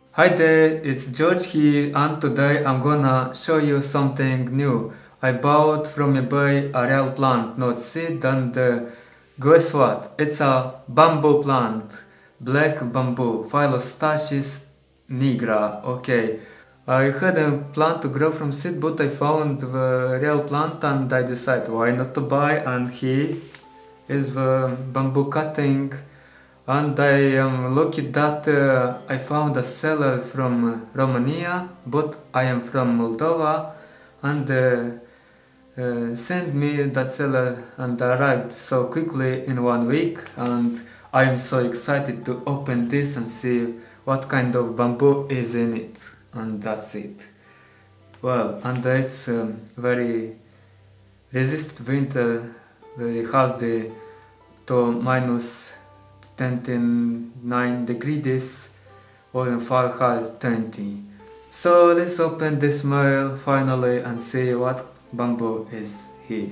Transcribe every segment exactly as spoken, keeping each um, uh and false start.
Hi there, it's George here, and today I'm gonna show you something new. I bought from eBay a real plant, not seed, and uh, guess what? It's a bamboo plant, black bamboo, Phyllostasis nigra. Okay, I had a plant to grow from seed, but I found the real plant and I decided why not to buy, and here is the bamboo cutting. And I am lucky that uh, I found a seller from uh, Romania, but I am from Moldova, and uh, uh, sent me that seller and arrived so quickly in one week, and I am so excited to open this and see what kind of bamboo is in it, and that's it. Well, and it's um, very resistant winter, very hardy to minus twenty-nine degrees or in Fahrenheit twenty. So let's open this mail finally and see what bamboo is here.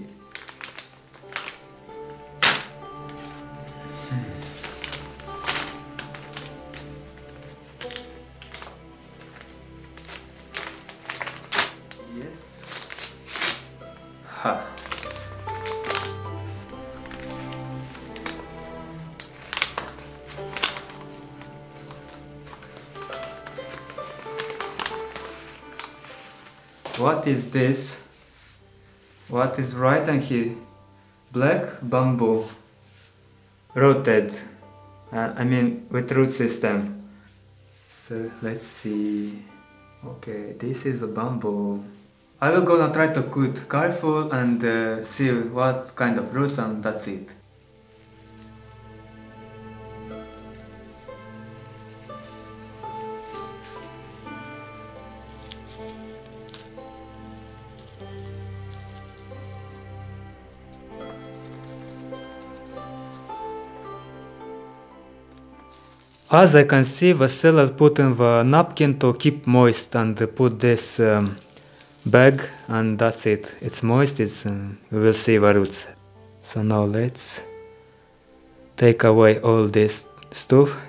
Yes. Ha. What is this? What is written here? Black bamboo. Rooted. Uh, I mean with root system. So let's see. Okay, this is the bamboo. I will gonna try to cut careful and uh, see what kind of roots, and that's it. As I can see, the seller put in the napkin to keep moist and put this um, bag, and that's it. It's moist, it's, um, we will see the roots. So now let's take away all this stuff.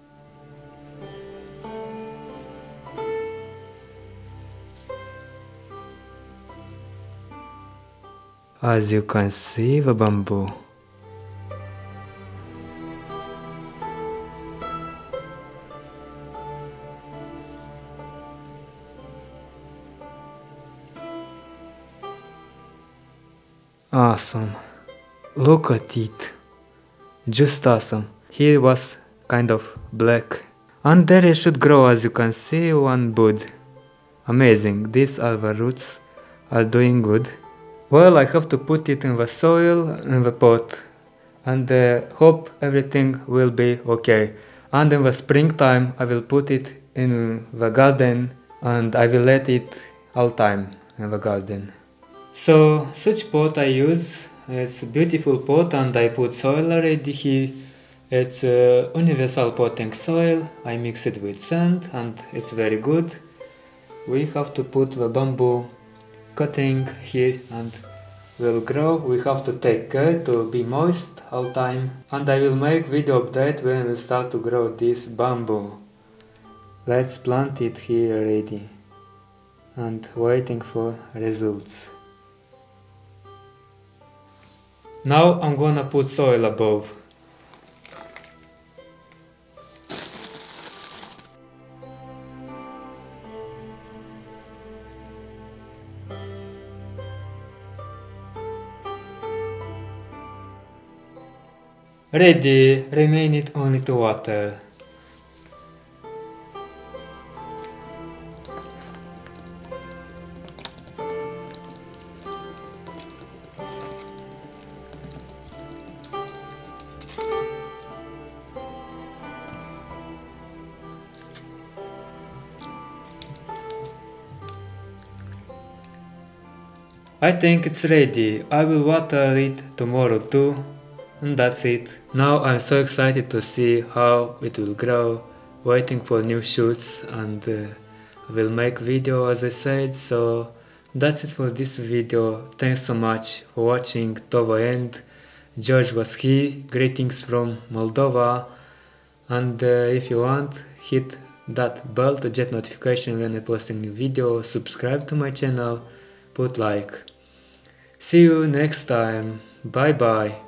As you can see, the bamboo. Awesome. Look at it. Just awesome. Here was kind of black. And there it should grow, as you can see, one bud. Amazing. These are the roots are doing good. Well, I have to put it in the soil, in the pot. And uh, hope everything will be okay. And in the springtime I will put it in the garden and I will let it all time in the garden. So, such pot I use, it's a beautiful pot and I put soil already here. It's a universal potting soil, I mix it with sand and it's very good. We have to put the bamboo cutting here and will grow. We have to take care to be moist all time. And I will make video update when we start to grow this bamboo. Let's plant it here already and waiting for results. Now I'm gonna put soil above. Ready, remain it only to water. I think it's ready. I will water it tomorrow too. And that's it. Now I'm so excited to see how it will grow, waiting for new shoots, and uh, I will make video as I said. So that's it for this video. Thanks so much for watching to the end. George was here. Greetings from Moldova. And uh, if you want, hit that bell to get notification when I post a new video, subscribe to my channel, put like. See you next time. Bye bye.